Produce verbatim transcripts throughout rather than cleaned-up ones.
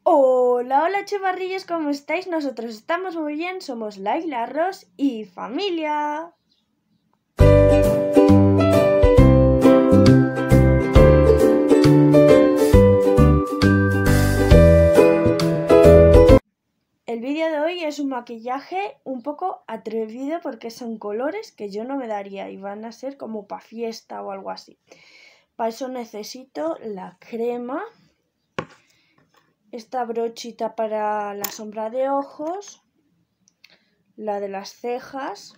Hola, hola chavarrillos, ¿cómo estáis? Nosotros estamos muy bien, somos Laila, Ros y familia. El vídeo de hoy es un maquillaje un poco atrevido porque son colores que yo no me daría y van a ser como para fiesta o algo así. Para eso necesito la crema, esta brochita para la sombra de ojos, la de las cejas,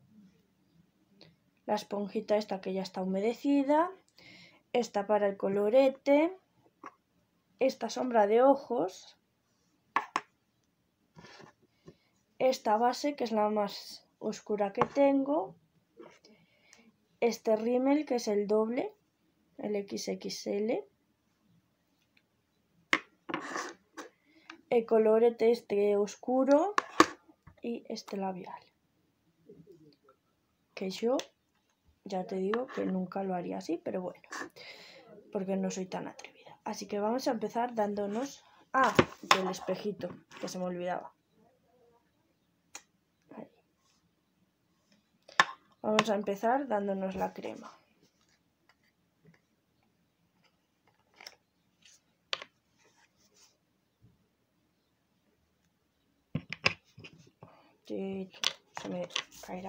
la esponjita esta que ya está humedecida, esta para el colorete, esta sombra de ojos, esta base que es la más oscura que tengo, este rímel que es el doble, el equis equis ele, el colorete este oscuro y este labial, que yo ya te digo que nunca lo haría así, pero bueno, porque no soy tan atrevida. Así que vamos a empezar dándonos... Ah, el espejito, que se me olvidaba. Ahí. Vamos a empezar dándonos la crema. Se me caerá.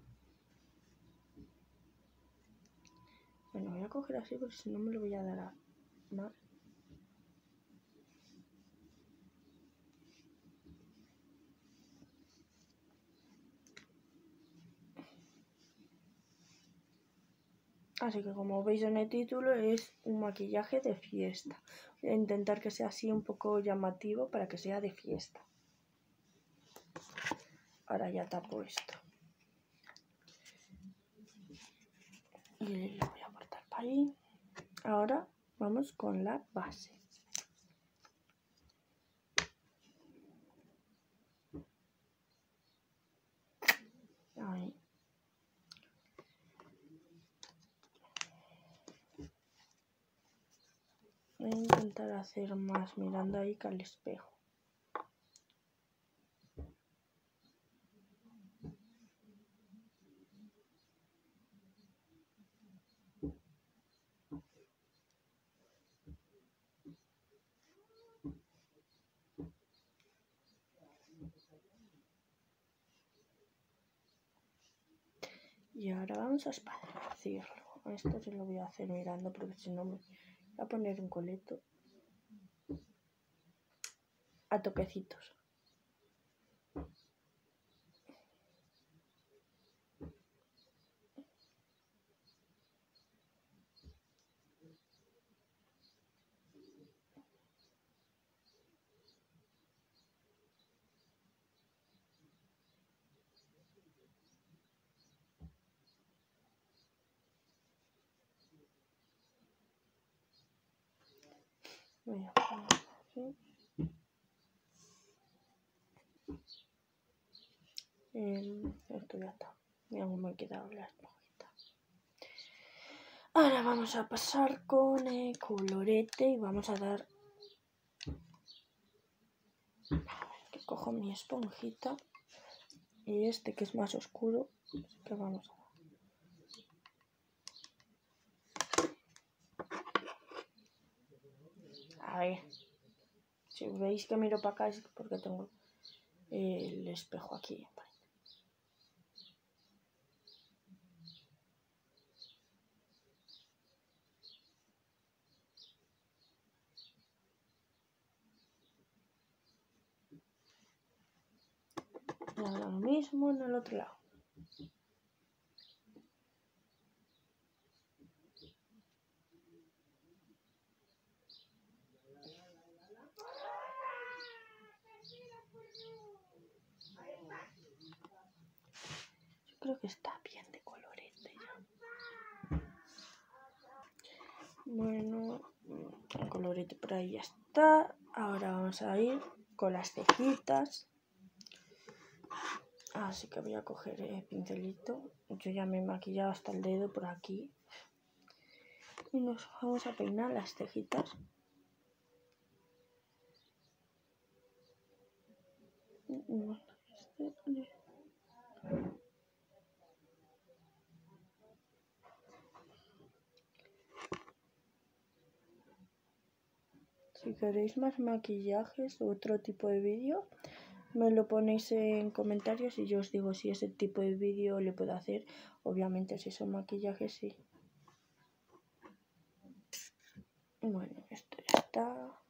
Bueno, voy a coger así porque si no me lo voy a dar a mal. Así que como veis en el título es un maquillaje de fiesta. Voy a intentar que sea así un poco llamativo para que sea de fiesta. Ahora ya tapo esto. Y lo voy a apartar para ahí. Ahora vamos con la base. Ahí. Voy a intentar hacer más mirando ahí que al espejo. Y ahora vamos a esparcirlo. Esto se lo voy a hacer mirando porque si no me voy a poner un coleto a toquecitos. Voy a poner así. Eh, esto ya está. Ya me he quedado la esponjita. Ahora vamos a pasar con el colorete y vamos a dar... A ver, que cojo mi esponjita. Y este que es más oscuro, que vamos a dar. A ver, si veis que miro para acá es porque tengo el espejo aquí. Y ahora lo mismo en el otro lado. Yo creo que está bien de colorete ya. Bueno, el colorete por ahí ya está. Ahora vamos a ir con las cejitas. Así que voy a coger el pincelito. Yo ya me he maquillado hasta el dedo por aquí. Y nos vamos a peinar las cejitas. Si queréis más maquillajes o otro tipo de vídeo, me lo ponéis en comentarios y yo os digo si ese tipo de vídeo le puedo hacer. Obviamente si son maquillajes, sí. Bueno, esto ya está.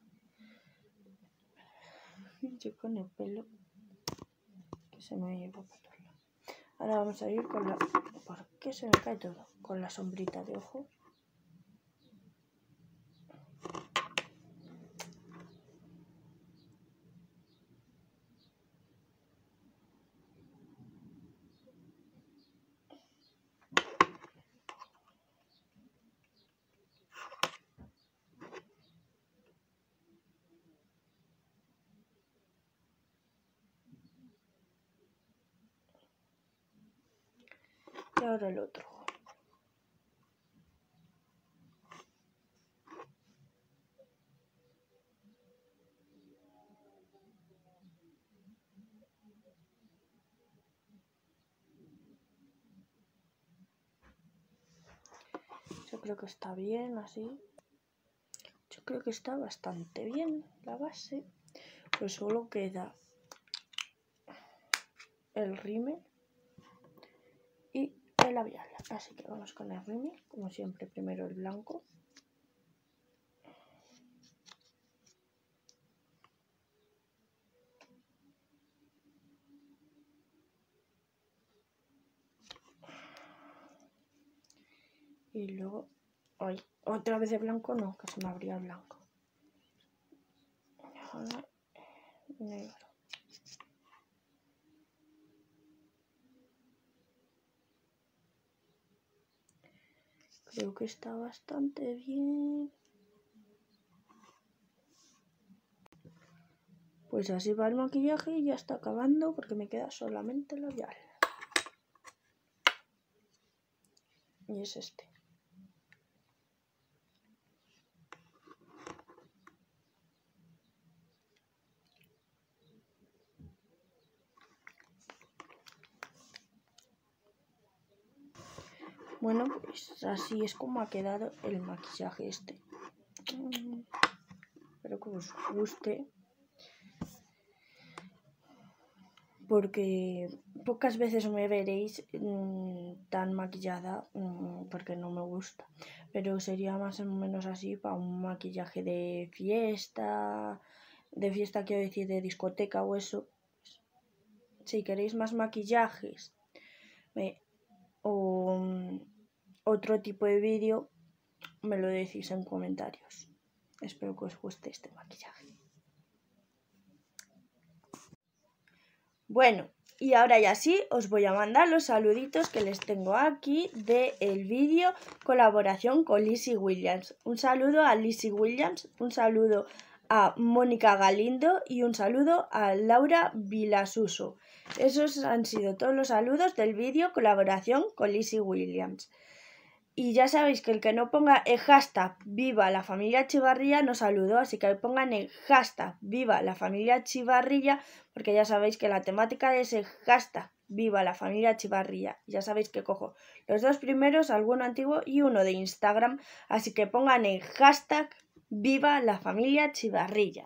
Yo con el pelo que se me lleva para todos lados. Ahora vamos a ir con la... ¿Por qué se me cae todo? Con la sombrita de ojos. Y ahora el otro. Yo creo que está bien así. Yo creo que está bastante bien la base. Pues solo queda el rímel y el labial. Así que vamos con el rímel, como siempre, primero el blanco. Y luego, ay, otra vez de blanco, no, que se me abría el blanco. Ahora, negro. Creo que está bastante bien. Pues así va el maquillaje y ya está acabando porque me queda solamente el labial. Y es este. Bueno, pues así es como ha quedado el maquillaje este. Espero que os guste. Porque pocas veces me veréis mmm, tan maquillada mmm, porque no me gusta. Pero sería más o menos así para un maquillaje de fiesta, de fiesta quiero decir de discoteca o eso. Si queréis más maquillajes me, o um, otro tipo de vídeo, me lo decís en comentarios. Espero que os guste este maquillaje. Bueno, y ahora ya sí, os voy a mandar los saluditos que les tengo aquí del vídeo colaboración con Lizzie Williams. Un saludo a Lizzie Williams, un saludo a Mónica Galindo y un saludo a Laura Vilasuso. Esos han sido todos los saludos del vídeo colaboración con Lizzie Williams. Y ya sabéis que el que no ponga el hashtag viva la familia Chivarrilla no saludó, así que pongan el hashtag viva la familia Chivarrilla, porque ya sabéis que la temática de ese hashtag viva la familia Chivarrilla, ya sabéis que cojo los dos primeros, alguno antiguo y uno de Instagram, así que pongan el hashtag viva la familia Chivarrilla.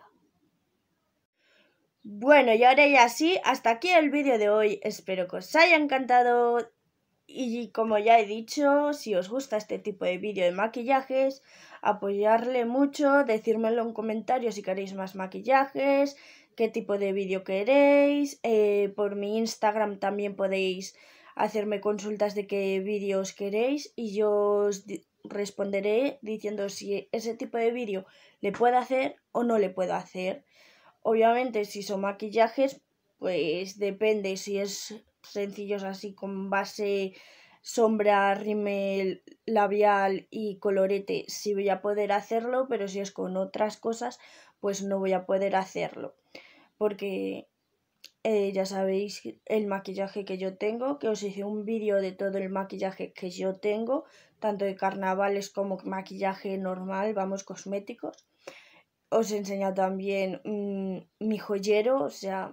Bueno, y ahora ya sí, hasta aquí el vídeo de hoy, espero que os haya encantado. Y como ya he dicho, si os gusta este tipo de vídeo de maquillajes, apoyarle mucho, decírmelo en comentarios si queréis más maquillajes, qué tipo de vídeo queréis. Eh, por mi Instagram también podéis hacerme consultas de qué vídeos queréis y yo os responderé diciendo si ese tipo de vídeo le puedo hacer o no le puedo hacer. Obviamente si son maquillajes, pues depende si es sencillos así con base, sombra, rímel, labial y colorete, sí voy a poder hacerlo, pero si es con otras cosas, pues no voy a poder hacerlo. Porque eh, ya sabéis el maquillaje que yo tengo, que os hice un vídeo de todo el maquillaje que yo tengo, tanto de carnavales como maquillaje normal, vamos, cosméticos. Os he enseñado también mmm, mi joyero, o sea,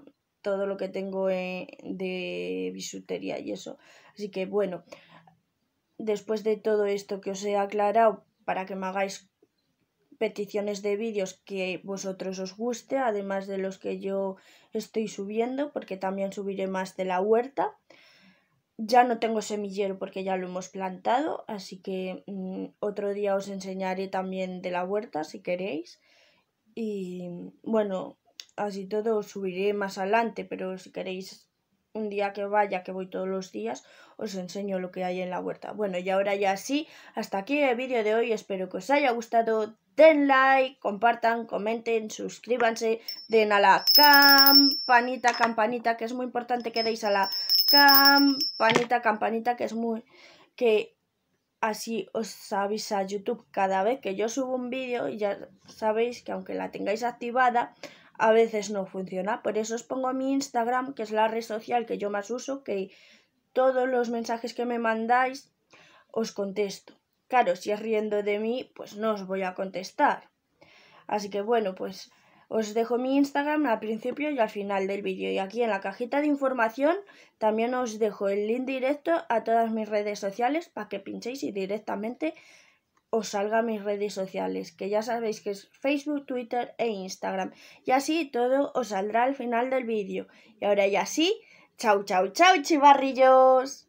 todo lo que tengo eh, de bisutería y eso. Así que bueno, después de todo esto que os he aclarado, para que me hagáis peticiones de vídeos que vosotros os guste, además de los que yo estoy subiendo, porque también subiré más de la huerta. Ya no tengo semillero porque ya lo hemos plantado, así que mmm, otro día os enseñaré también de la huerta si queréis. Y bueno, así todo os subiré más adelante, pero si queréis un día que vaya, que voy todos los días, os enseño lo que hay en la huerta. Bueno, y ahora ya sí, hasta aquí el vídeo de hoy, espero que os haya gustado. Den like, compartan, comenten, suscríbanse, den a la campanita, campanita, que es muy importante que deis a la campanita, campanita, que es muy... que así os avisa YouTube cada vez que yo subo un vídeo y ya sabéis que aunque la tengáis activada, a veces no funciona. Por eso os pongo mi Instagram, que es la red social que yo más uso, que todos los mensajes que me mandáis os contesto. Claro, si es riendo de mí, pues no os voy a contestar. Así que bueno, pues os dejo mi Instagram al principio y al final del vídeo. Y aquí en la cajita de información también os dejo el link directo a todas mis redes sociales para que pinchéis y directamente os salga mis redes sociales, que ya sabéis que es Facebook, Twitter e Instagram. Y así todo os saldrá al final del vídeo. Y ahora ya sí, chau, chau, chau, chivarrillos.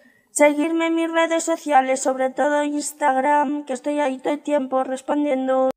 Seguidme en mis redes sociales, sobre todo Instagram, que estoy ahí todo el tiempo respondiendo.